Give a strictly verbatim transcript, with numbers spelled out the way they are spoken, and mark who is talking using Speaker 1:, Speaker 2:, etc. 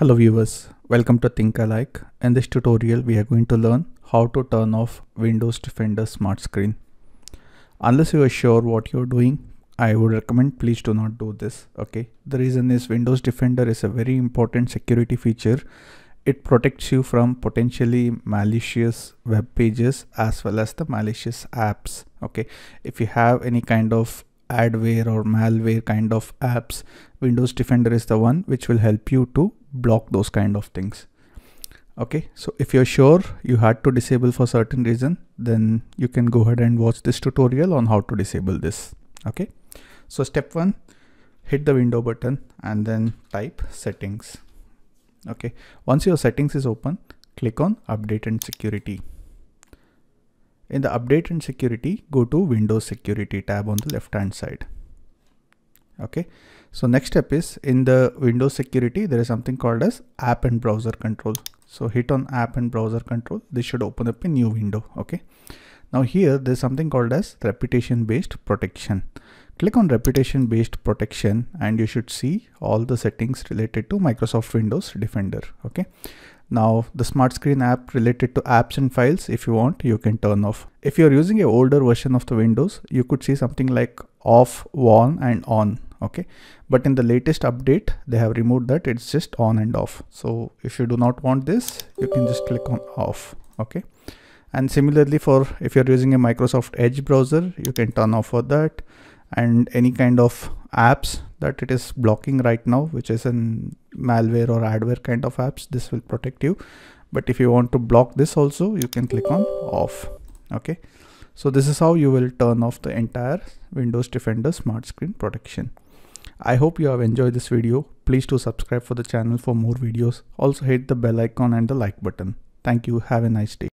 Speaker 1: Hello viewers, welcome to Think Alike. In this tutorial we are going to learn how to turn off Windows Defender Smart Screen. Unless you are sure what you're doing, I would recommend please do not do this. Okay, the reason is Windows Defender is a very important security feature. It protects you from potentially malicious web pages as well as the malicious apps. Okay, if you have any kind of adware or malware kind of apps, Windows Defender is the one which will help you to block those kind of things. Okay, so if you're sure you had to disable for certain reason, then you can go ahead and watch this tutorial on how to disable this. Okay, so step one, hit the window button and then type settings. Okay, once your settings is open, click on update and security. In the update and security, go to Windows Security tab on the left hand side. Okay, so next step is in the Windows Security, there is something called as app and browser control. So hit on app and browser control. This should open up a new window. Okay, now here there's something called as reputation based protection. Click on reputation based protection and you should see all the settings related to Microsoft Windows Defender. Okay, now the Smart Screen app related to apps and files, if you want, you can turn off. If you're using an older version of the Windows, you could see something like off, on and on. Okay, but in the latest update they have removed that. It's just on and off. So if you do not want this, you can just click on off. Okay, and similarly for if you're using a Microsoft Edge browser, you can turn off for that, and any kind of apps that it is blocking right now, which is in malware or adware kind of apps, this will protect you. But if you want to block this also, you can click on off. Okay, so this is how you will turn off the entire Windows Defender Smart Screen protection. I hope you have enjoyed this video. Please do subscribe for the channel for more videos. Also hit the bell icon and the like button. Thank you. Have a nice day.